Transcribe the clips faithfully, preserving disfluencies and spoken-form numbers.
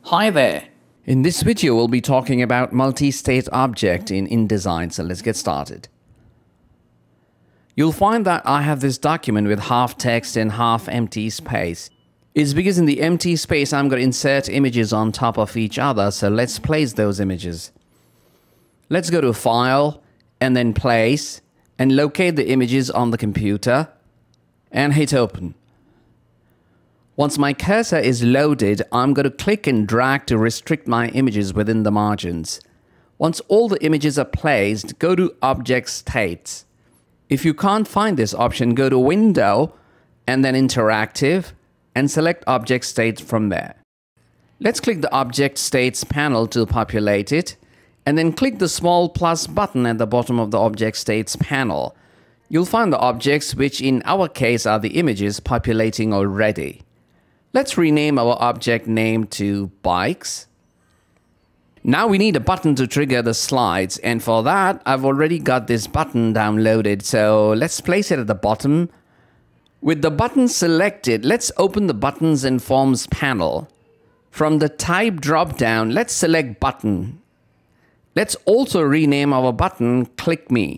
Hi there. In this video, we'll be talking about multi-state object in InDesign, so let's get started. You'll find that I have this document with half text and half empty space. It's because in the empty space, I'm going to insert images on top of each other, so let's place those images. Let's go to File, and then Place, and locate the images on the computer, and hit Open. Once my cursor is loaded, I'm going to click and drag to restrict my images within the margins. Once all the images are placed, go to Object States. If you can't find this option, go to Window and then Interactive and select Object States from there. Let's click the Object States panel to populate it, and then click the small plus button at the bottom of the Object States panel. You'll find the objects, which in our case are the images, populating already. Let's rename our object name to Bikes. Now we need a button to trigger the slides, and for that I've already got this button downloaded, so let's place it at the bottom. With the button selected, let's open the Buttons and Forms panel. From the Type drop-down, let's select Button. Let's also rename our button Click Me.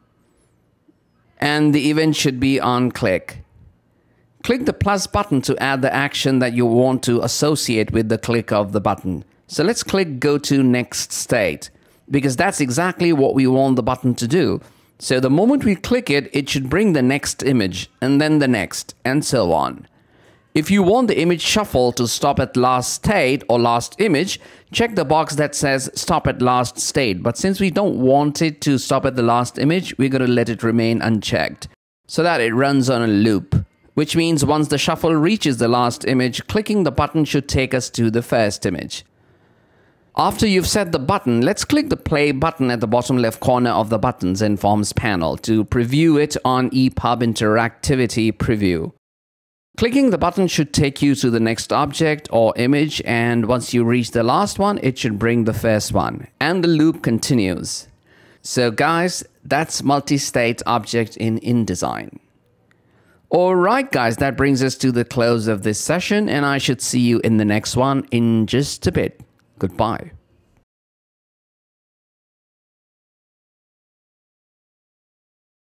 And the event should be on click. Click the plus button to add the action that you want to associate with the click of the button. So let's click Go to Next State, because that's exactly what we want the button to do. So the moment we click it, it should bring the next image, and then the next, and so on. If you want the image shuffle to stop at last state or last image, check the box that says Stop at Last State. But since we don't want it to stop at the last image, we're going to let it remain unchecked so that it runs on a loop. Which means once the shuffle reaches the last image, clicking the button should take us to the first image. After you've set the button, let's click the play button at the bottom left corner of the Buttons and Forms panel to preview it on E P U B Interactivity Preview. Clicking the button should take you to the next object or image, and once you reach the last one, it should bring the first one, and the loop continues. So guys, that's multi-state object in InDesign. Alright guys, that brings us to the close of this session, and I should see you in the next one in just a bit. Goodbye.